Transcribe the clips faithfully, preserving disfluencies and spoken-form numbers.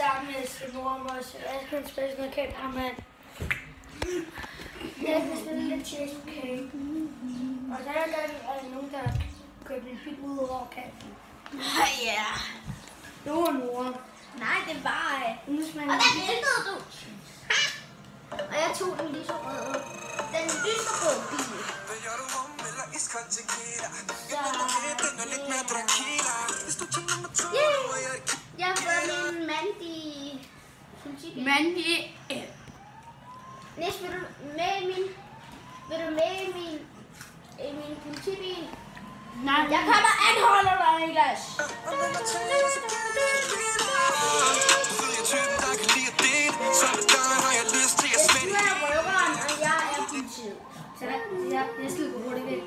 sammen med sin mor og også. Jeg kan spille noget kæmpe ham med. Jeg kan spille lidt cheesecake. Og så er der nogen, der køber en bil ud over kanten. Ja. Det var mor. Nej, det var jeg. Og der væltede du. Og jeg tog den lige så røde. Den lyserøde bil. Yeah. Jeg har fået min Mandy. Mandy. Næste vil du med i min... Vil du med i min... I min politibil? Nej. Jeg kommer anholder dig, Niklas. Du er røveren, og jeg er politiet. Så der, jeg, jeg skal gå hurtigt væk.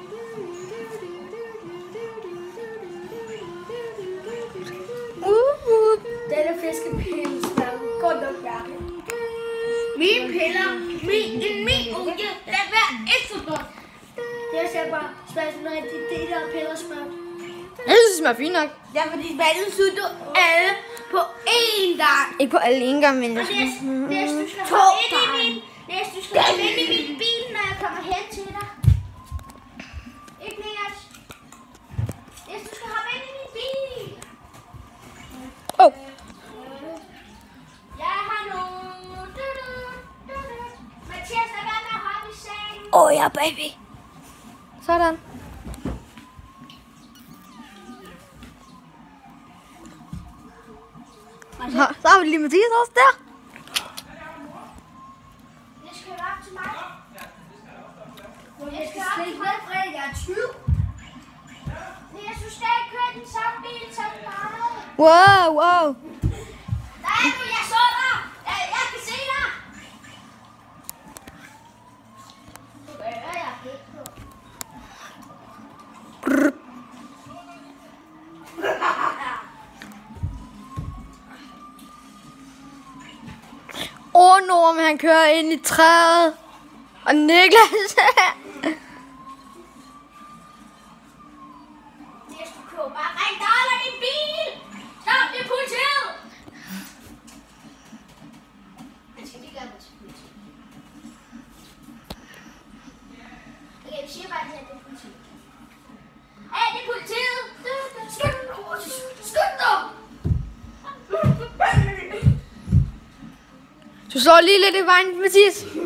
Denne fiskepille skal godt nok værke. Mine piller, min, en min unge, der hver et sekund. Det er bare spørgsmål, når de deler piller smør. Jeg synes, det smager fint nok. Ja, fordi vandet slutter alle på én gang. Ikke på alle en gang, men Og jeg næste, synes... næste, du skal To hoppe ind i gange. min, næste, du skal hoppe ind i min bil, når jeg kommer hen til dig. Ikke, Niklas? Næste, du skal hoppe ind i min bil. Åh. Jeg har nu. Du, du, du, du. Mathias, lad være med at hoppe i sengen. Åh, oh, ja, baby. Sådan. Nå, så har vi lige Mathias også der. Jeg skal op til mig. Jeg skal slet ikke med, Frederik. Jeg er tyve. Jeg synes, jeg ikke køre den samme bil som mig. Wow, wow. Der er du, jeg så dig. Jeg, jeg kan se dig. Du gør jeg helt på. Åh, Norm, han kører ind i træet. Og Niklas. Yes, du kører bare ring dig eller din bil. Stop, det er politiet. Man skal lige gøre det til politiet. Okay, vi siger bare, at det er politiet. Hey, det er politiet. Skynd dig. Skynd dig. Du slår lige lidt i vejen, Mathias.